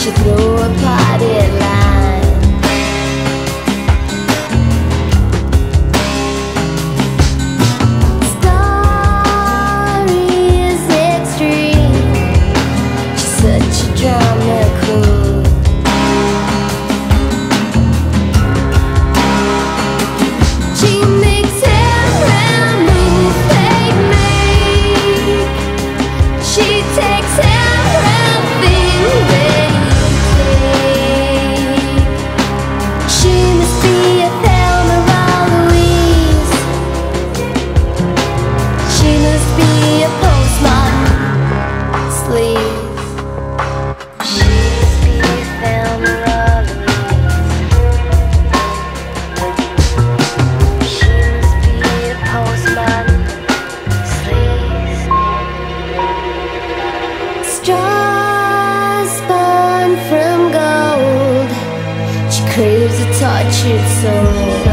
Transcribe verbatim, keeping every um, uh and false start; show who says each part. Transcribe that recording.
Speaker 1: she threw a party line. Story is extreme, she's such a drama queen. She makes every move they make. She takes everything they take. She must be a Thelma or Louise. She must be a postmodern sleaze. She must be a Thelma or Louise. She must be a postmodern sleaze. Straws spun from gold, she craves a tortured soul.